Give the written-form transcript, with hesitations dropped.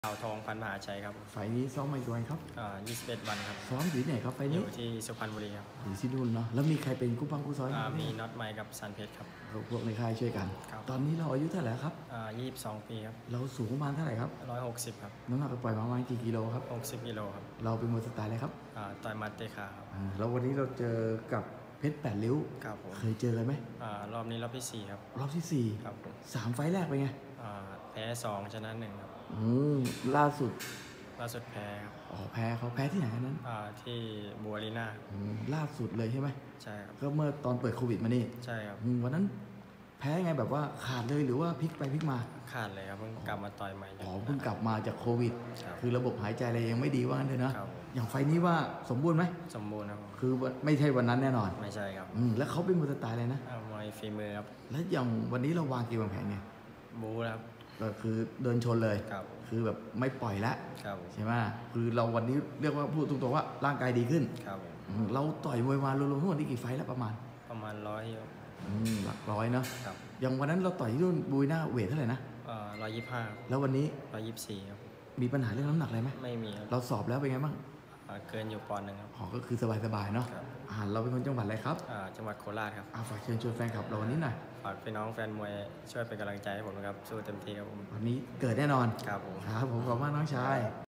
ข่าวทองพันมหาชัยครับไฟล์นี้ซ้อมมากี่วันครับ 21 วันครับซ้อมอยู่ที่ไหนครับไฟล์อนี้ยู่ที่สุพรรณบุรีครับอยู่ที่นู่นเนาะแล้วมีใครเป็นกู้ปังกู้ซ้อยมีน็อตไมค์กับซันเพชรครับพวกในค่ายช่วยกันตอนนี้เราอายุเท่าไหร่ครับ 22 ปีครับเราสูงประมาณเท่าไหร่ครับ 160ครับน้ำหนักปล่อยมาประมาณกี่กิโลครับ 60กิโลครับเราเป็นมวยสไตล์อะไรครับต่อยมัดเตะขาครับแล้ววันนี้เราเจอกับเพชร8 ริ้วครับผมเคยเจอกันไหมรอบนี้รอบที่4ครับรอบที่4 ครับผม 3 ไฟล์แรกเป็นไงแพ้2ชนะ1ครับล่าสุดแพ้ครับแพ้เขาแพ้ที่ไหนนั้นที่บัวลีน่าล่าสุดเลยใช่ไหมใช่ครับก็เมื่อตอนเปิดโควิดมานี่ใช่ครับวันนั้นแพ้ไงแบบว่าขาดเลยหรือว่าพลิกไปพลิกมาขาดเลยครับเพิ่งกลับมาต่อยใหม่เพิ่งกลับมาจากโควิดคือระบบหายใจอะไรยังไม่ดีว่างั้นเลยนะครับอย่างไฟนี้ว่าสมบูรณ์ไหมสมบูรณ์ครับคือไม่ใช่วันนั้นแน่นอนไม่ใช่ครับแล้วเขาเป็นมวยสไตล์อะไรนะมวยฝีมือครับแล้วอย่างวันนี้เราวางเกมวางแผนไงบูครับก็คือเดินชนเลยคือแบบไม่ปล่อยแล้วใช่ไหมคือเราวันนี้เรียกว่าพูดตรงๆว่าร่างกายดีขึ้นเราต่อยมวยมารวมๆทั้งหมดนี่กี่ไฟแล้วประมาณ 100 หลักร้อยเนาะอย่างวันนั้นเราต่อยที่นู่นบุยหน้าเวทเท่าไหร่นะ 125 แล้ววันนี้ 124ครับมีปัญหาเรื่องน้ำหนักอะไรไหมไม่มีครับเราสอบแล้วเป็นไงบ้างเกินอยู่1 ปอนด์ครับก็คือสบายๆเนาะเราเป็นคนจังหวัดอะไรครับจังหวัดโคราชครับฝากเชิญชวนแฟนคลับเราวันนี้หน่อยฝากพี่น้องแฟนมวยช่วยเป็นกำลังใจให้ผมนะครับสู้เต็มที่ครับผมวันนี้เกิดแน่นอนครับผมขอบคุณมากน้องชาย